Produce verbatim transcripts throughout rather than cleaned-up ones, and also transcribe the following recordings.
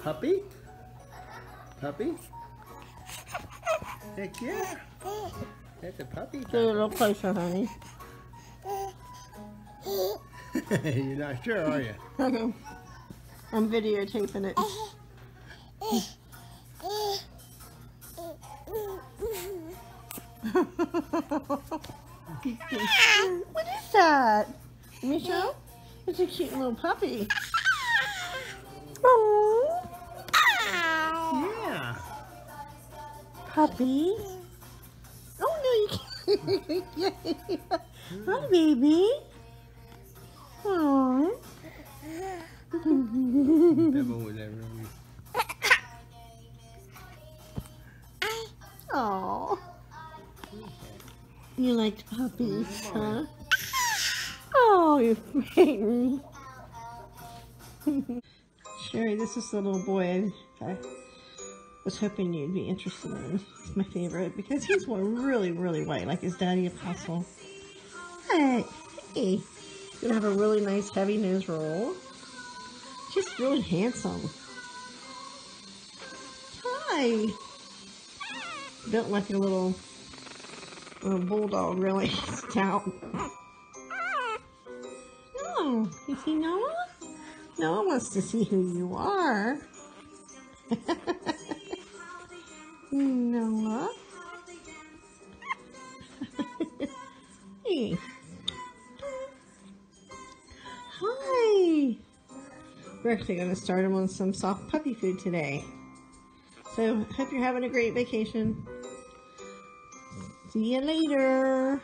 puppy? Puppy? Heck yeah. That's a puppy. Get a little closer, honey. You're not sure, are you? I'm videotaping it. What is that? Let me show. It's a cute little puppy. Oh. Yeah. Puppy. Oh no, you can't. Hi, baby. Aww. Oh. You liked puppies, huh? Oh, you're frightened. Sherry, this is the little boy I was hoping you'd be interested in. He's my favorite because he's one really, really white, like his daddy Apostle. Hey, hey. He's gonna have a really nice heavy nose roll. Just really handsome. Hi. Built like a little, little bulldog, really stout. Oh, you see Noah? Noah wants to see who you are. Noah. Hey. Hi. We're actually going to start him on some soft puppy food today. So, hope you're having a great vacation. See you later.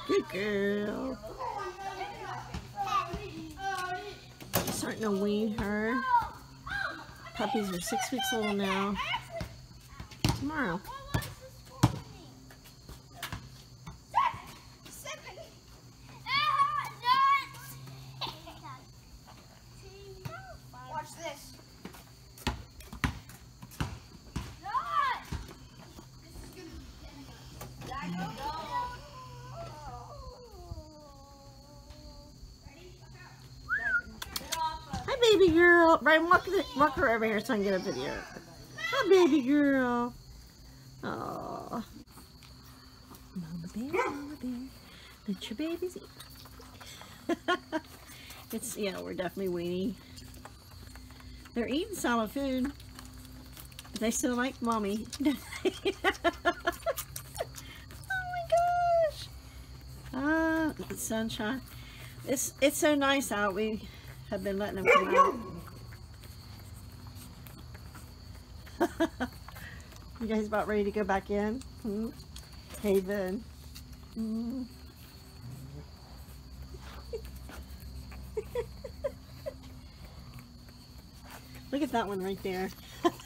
Good girl. Starting to wean her. Puppies are six weeks old now. Tomorrow. Watch this. Hi, baby girl. Brian, walk, the, walk her over here so I can get a video. Hi, baby girl. Aww. Mama bear, mama bear. Let your babies eat. It's, yeah, we're definitely weaning. They're eating solid food. But they still like mommy. Oh my gosh. Ah, the sunshine. It's, it's so nice out. We have been letting them come out. You guys about ready to go back in? Hmm? Haven. Hmm. Look at that one right there.